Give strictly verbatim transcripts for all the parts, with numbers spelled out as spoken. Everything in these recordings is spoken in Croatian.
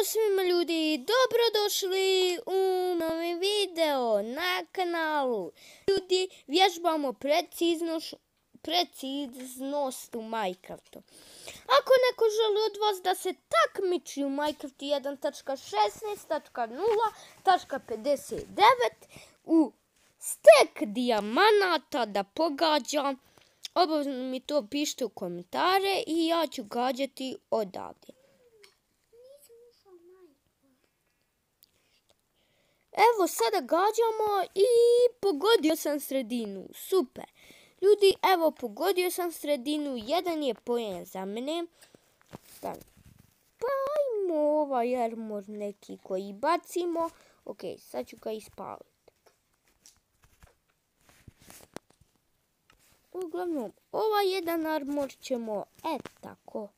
svima ljudi, dobrodošli u novi video na kanalu. Ljudi, vježbamo preciznost, preciznost u Minecraftu. Ako neko želi od vas da se takmiči u Minecraftu jedan tačka šesnaest tačka nula tačka pedeset devet u stek dijamanata da pogađa, obavezno mi to pišite u komentare i ja ću gađati odavde. Evo, sada gađamo i pogodio sam sredinu. Super. Ljudi, evo, pogodio sam sredinu. Jedan je poen za mene. Pa ajmo ovaj armor neki koji bacimo. Ok, sad ću ga ispaliti. Uglavnom, ovaj jedan armor ćemo, e tako.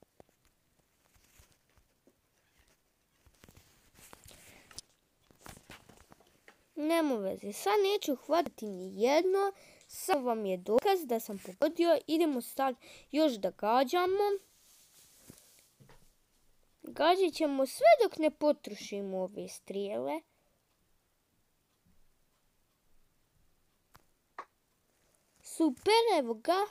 Nemo veze, sad neću hvatati ni jedno, sad vam je dokaz da sam pogodio. Idemo sad još da gađamo. Gađat ćemo sve dok ne potrošimo ove strijele. Super, evo ga.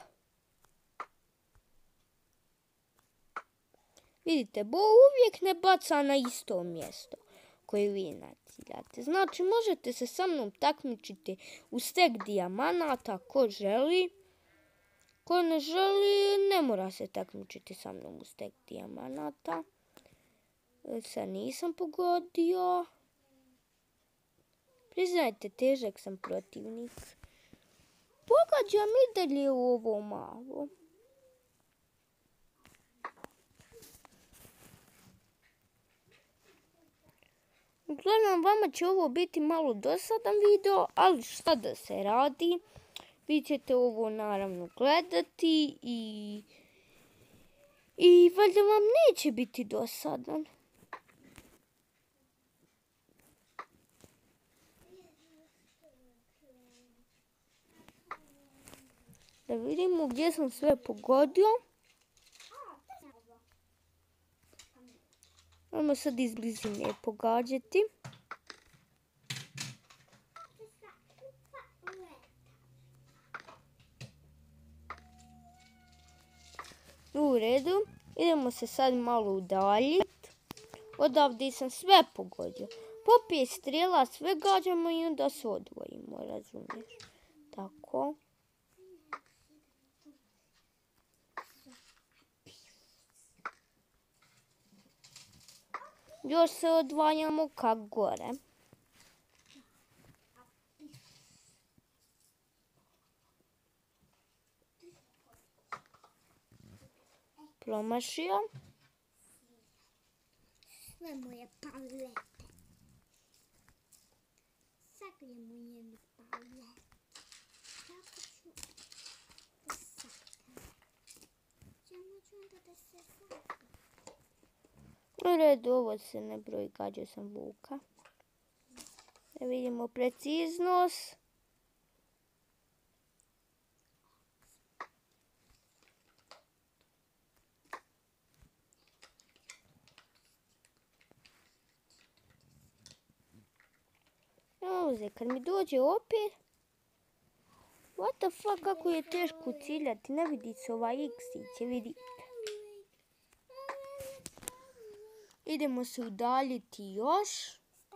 Vidite, Bo uvijek ne baca na isto mjesto koje vi naciljate. Znači, možete se sa mnom takmičiti u stek dijamanata ko želi. Ko ne želi, ne mora se takmičiti sa mnom u stek dijamanata. Sad nisam pogodio. Priznajte, težak sam protivnik. Pogađam i dalje u ovo malo. Uglavnom, vama će ovo biti malo dosadan video, ali šta da se radi. Vi ćete ovo naravno gledati i, i valjda vam neće biti dosadan. Da vidimo gdje sam sve pogodio. Ajmo sad iz blizine pogađati. U redu. Idemo se sad malo udaljiti. Odavde sam sve pogodio. Po pet strijela sve gađamo i onda se odvojimo, razumiješ? Tako. Još se odvajamo ka gore. Promašio. Sve moje palete. Sagrijemo njenu palete. Kako ću da sakam? Čemu ću onda da se sakam? U redu, ovo se ne broji, gađao sam vuka. Da vidimo preciznost. Ovo, kad mi dođe opet. What the fuck, kako je teško ciljati. Ne vidi se ovaj X-ić, vidite. Idemo se udaljiti još.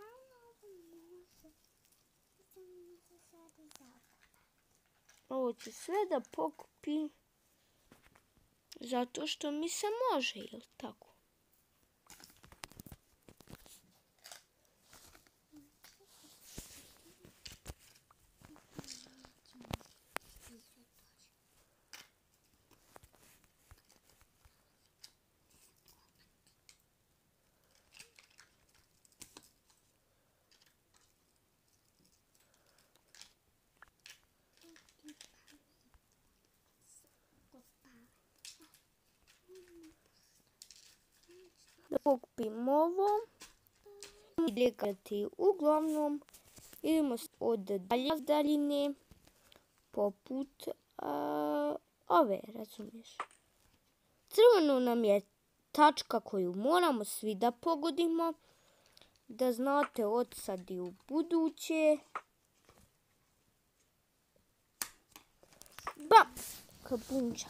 Ovo ću sve da pokupim. Zato što mi se može, jel tako? Da pokupim ovo i gledati. Uglavnom idemo od daljine poput a, ove, razumiješ. Crveno nam je tačka koju moramo svi da pogodimo. Da znate od sad i u buduće. Bam! Kabunča.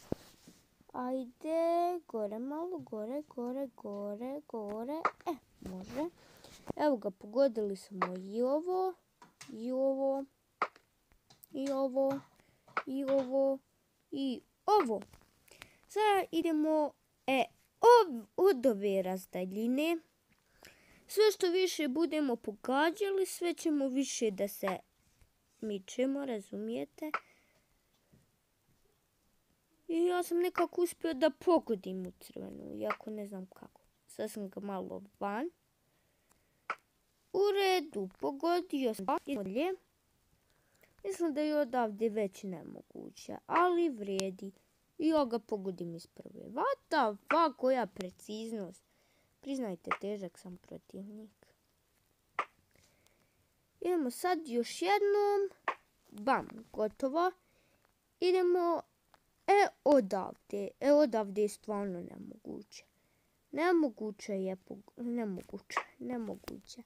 Ajde, gore malo, gore, gore, gore, gore. E, može. Evo ga, pogodili smo i ovo, i ovo, i ovo, i ovo, i ovo. Sada idemo e, od ove razdaljine. Sve što više budemo pogađali, sve ćemo više da se mičemo, razumijete? I ja sam nekako uspio da pogodim u crvenu, iako ne znam kako. Sad sam ga malo van. U redu, pogodio sam bolje. Mislim da je odavde već nemoguće, ali vredi. I ja ga pogodim iz prve. Vata, va, koja preciznost. Priznajte, težak sam protivnik. Idemo sad još jednom. Bam, gotovo. Idemo, e, odavde. E, odavde je stvarno nemoguće. Nemoguće je, nemoguće, nemoguće.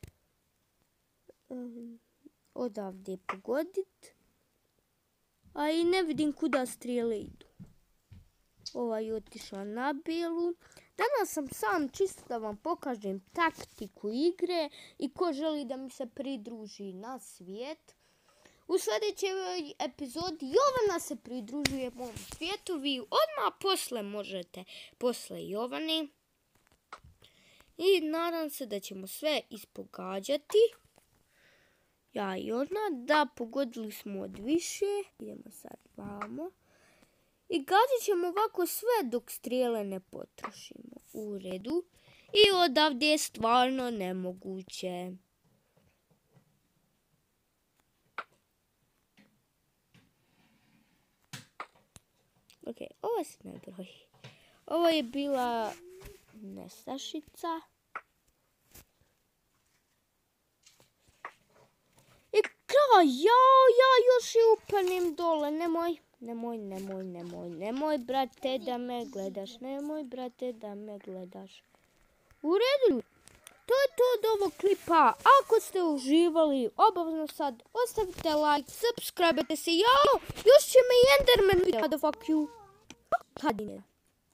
Um, odavde pogodit. A i ne vidim kuda strijele idu. Ovaj je otišao na bijelu. Danas sam sam čisto da vam pokažem taktiku igre i ko želi da mi se pridruži na svijet. U sljedećoj epizodi Jovana se pridružuje mom svijetu. Vi odmah posle možete, posle Jovane. I nadam se da ćemo sve ispogađati. Ja i ona, da, pogodili smo od više. Idemo sad vamo. I gađat ćemo ovako sve dok strijele ne potrošimo. U redu. I odavde je stvarno nemoguće. Ok, ovo se ne broji. Ovo je bila nestašica. I kraj, jao, ja još i upanem dole, nemoj. Nemoj, nemoj, nemoj, nemoj, brate, da me gledaš. Nemoj, brate, da me gledaš. U redu. To je to od ovog klipa. Ako ste uživali, obavezno sad ostavite like, subscribe-te se. Jao, još će me Enderman vidjeti. Motherfuck you. Hadine.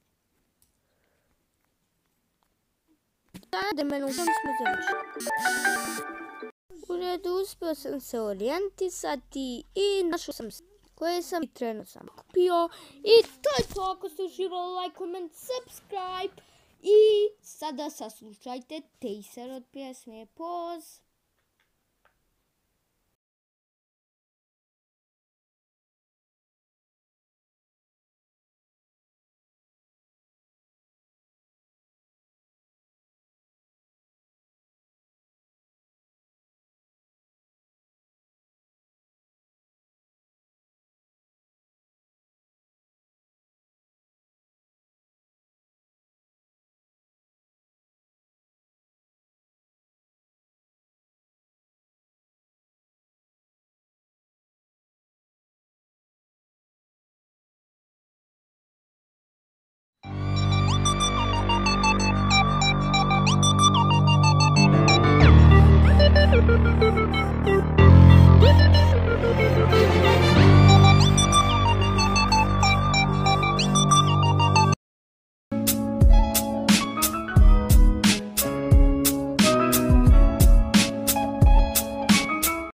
Da, Endermanu, sam smo završili. U redu, uspio sam se orijentisati i našao sam se. Koje sam i trenutno sam kupio. I to je to, ako ste uživali, like, comment, subscribe. I sada saslušajte Taser od pjesme. Poz.